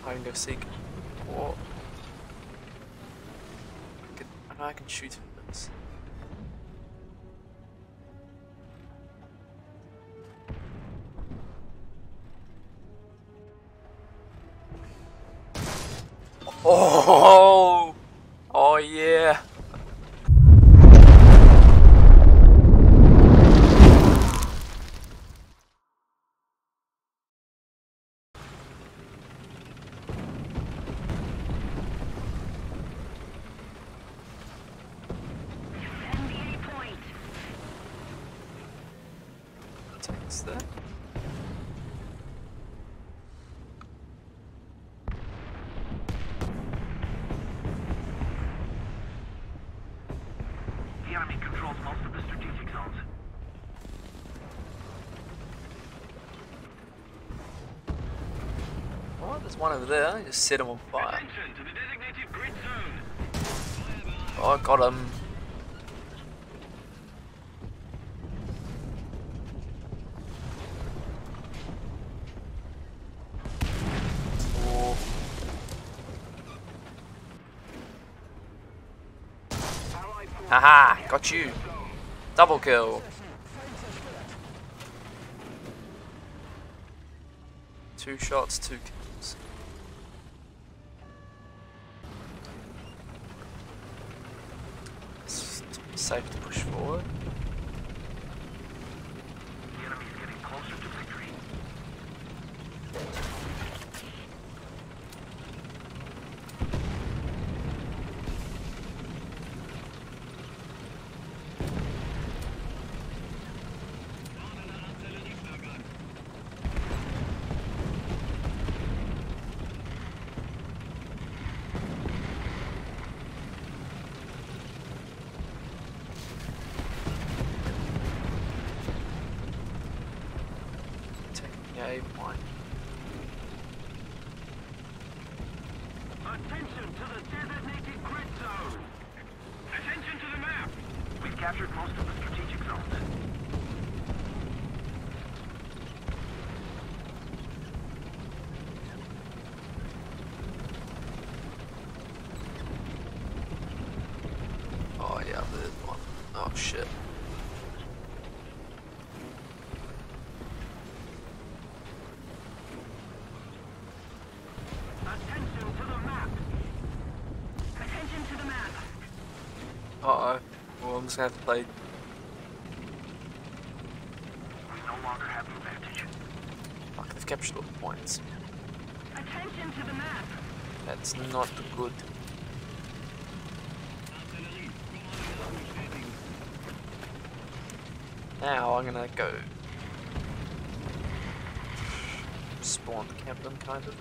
I can go seek. Or I can shoot him with this. Oh, oh yeah. Takes that. The enemy controls most of the strategic zones. Oh, there's one over there. Just set him on fire. Attention to the designated grid zone. Oh, I got him. Oh. Haha, got you. Double kill. 2 shots, 2 kills. It's safe to push forward. The enemy's getting closer to victory. Yeah, fine. Attention to the designated grid zone. Attention to the map. We've captured most of the strategic zones. Oh yeah, there's one. Oh shit. Attention to the map. Attention to the map. Uh-oh. Well, I'm just gonna have to play. We no longer have the advantage. Fuck, they've captured all the points. Attention to the map. That's not good. Now I'm gonna go spawn camp them, kind of.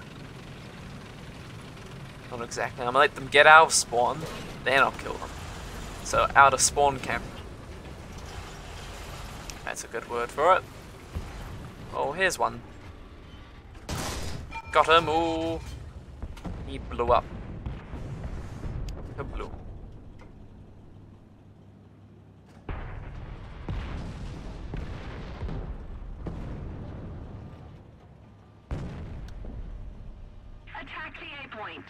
Not exactly. I'm gonna let them get out of spawn, then I'll kill them. So out of spawn camp. That's a good word for it. Oh, here's one. Got him. Ooh, he blew up. He blew. Attack the A point.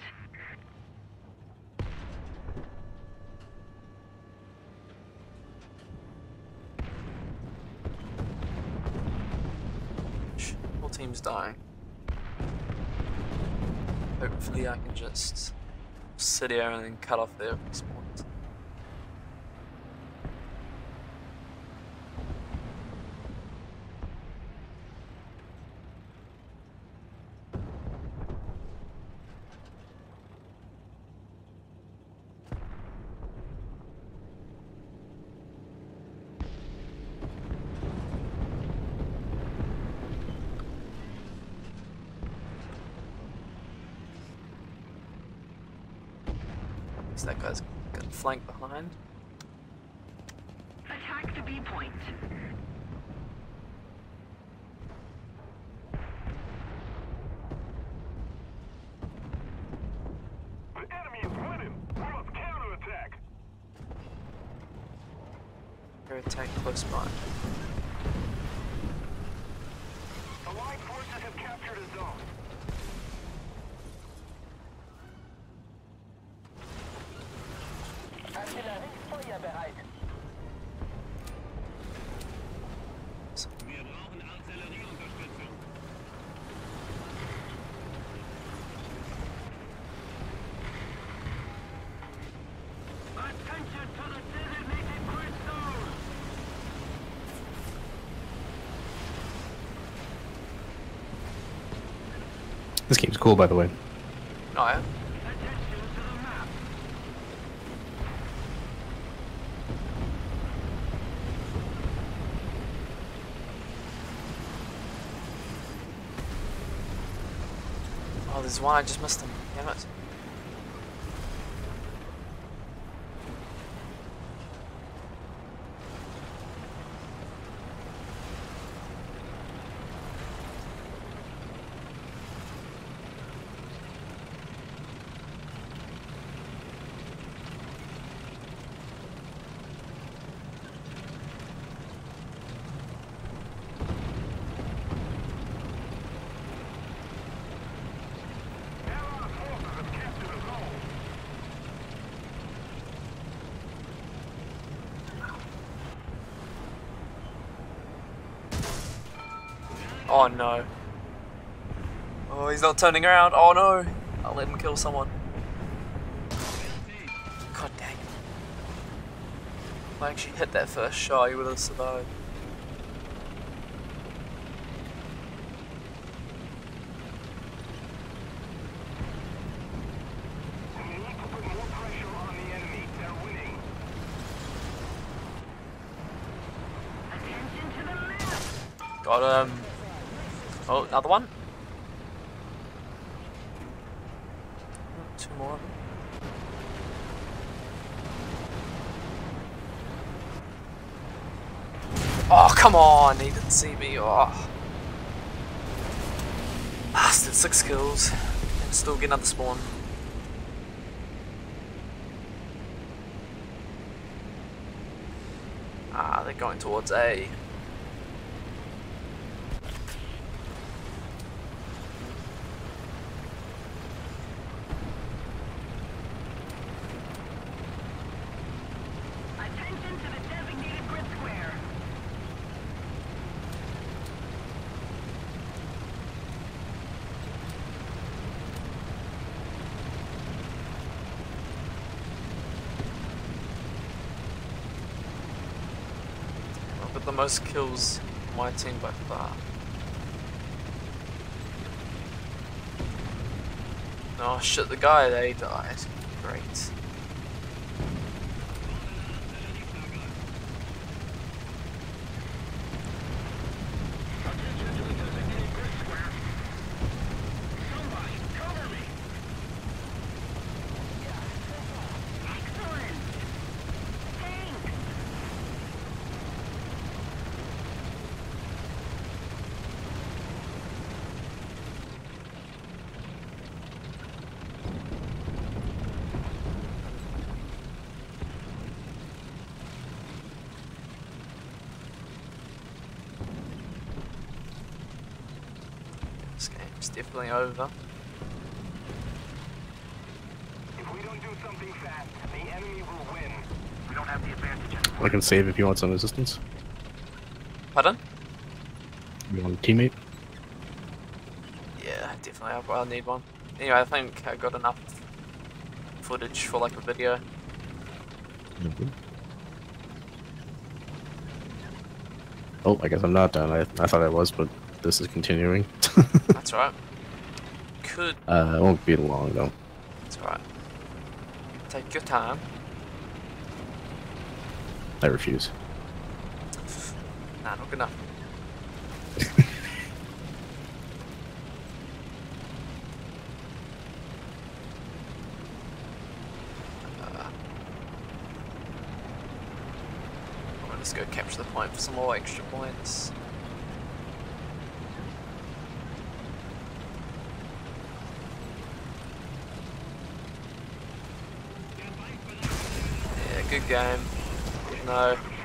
Whole team's dying. Hopefully I can just sit here and then cut off their respawns. So that guy's got flank behind. Attack the B point. The enemy is winning. We must counterattack. Air attack close by. Allied forces have captured a zone. Wir brauchen Artillerieunterstützung. Attention to the designated grid zone. This game's cool, by the way. Oh yeah. Attention to the map. Oh, there's one I just missed him. Damn it. Oh no. Oh, he's not turning around. Oh no. I'll let him kill someone. God dang it. If I actually hit that first shot, he would have survived. We need to put more pressure on the enemy. They're winning. Attention to the left. Got him. Oh, another one. Two more of them. Oh, come on! He didn't see me. Oh. Bastard, 6 kills. And still get another spawn. Ah, they're going towards A. Attention to the designated grid square. I've got the most kills on my team by far. Oh shit, the guy they died. Great. This game's definitely over. If we don't do something fast, the enemy will win. We don't have the advantage anymore. I can save if you want some assistance. Pardon? You want a teammate? Yeah, definitely. I'll need one. Anyway, I think I got enough footage for like a video. Mhm. Oh, I guess I'm not done. I thought I was, but this is continuing. That's right. Could. It won't be long though. That's right. Take your time. I refuse. Nah, not good enough. I'm gonna just go capture the point for some more extra points. Yeah, good game. No.